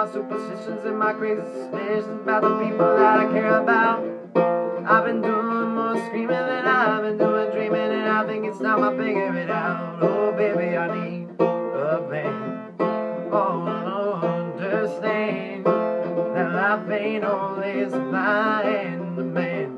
my superstitions and my crazy suspicions about the people that I care about. I've been doing more screaming than I've been doing dreaming, and I think it's time I figure it out. Oh baby, I need a plan. Oh, understand that life ain't always supply and demand.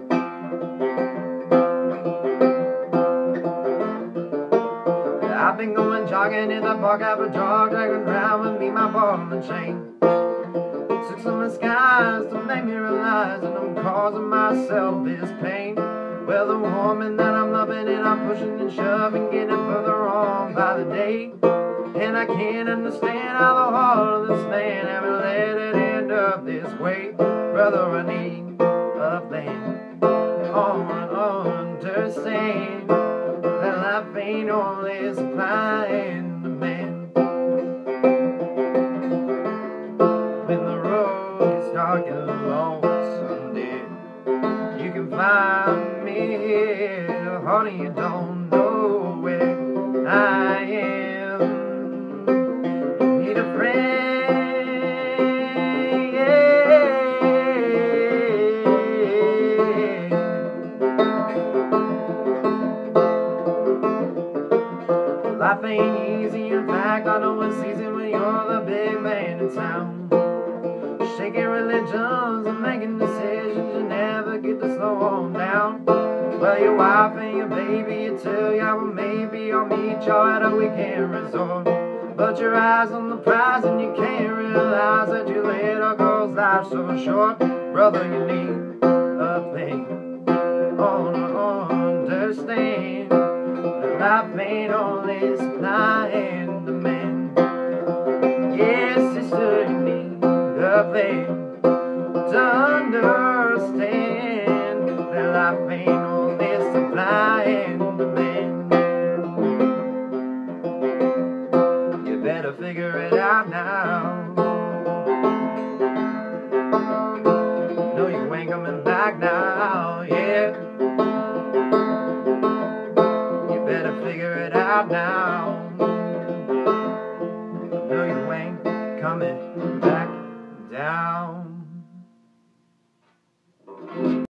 I've been going jogging in the park after jog, dragging around with me my ball and chain. Took some skies to make me realize that I'm causing myself this pain. Well, the woman that I'm loving and I'm pushing and shoving, getting further on by the day. And I can't understand how the heart of this man ever let it end up this way. Brother, I need a plan. Oh, understand that life ain't only supply and demand. When the road gets dark and lonesome, dear, you can find me here. Honey, you don't know where I am. You need a friend, yeah. Life ain't easy, in fact, I know it's easy when you're the big man in town. Shaking religions and making decisions, you never get to slow on down. Well, your wife and your baby, you tell ya, well, maybe I'll meet y'all at a weekend resort. But your eyes on the prize and you can't realize that you let a girl's life so short. Brother, you need a plan. Oh, no, understand that life ain't always supply and demand. Yes, sister, you need a plan to understand that life ain't always supply and demand. You better figure it out now. No, you ain't coming back now, yeah. You better figure it out now. No, you ain't coming back down.